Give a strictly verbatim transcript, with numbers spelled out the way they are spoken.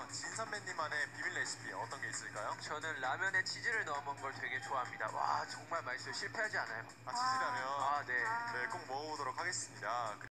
진 선배님만의 비밀 레시피 어떤 게 있을까요? 저는 라면에 치즈를 넣어 먹은 걸 되게 좋아합니다. 와, 정말 맛있어요. 실패하지 않아요. 아, 치즈라면. 아, 네. 네, 꼭 먹어보도록 하겠습니다.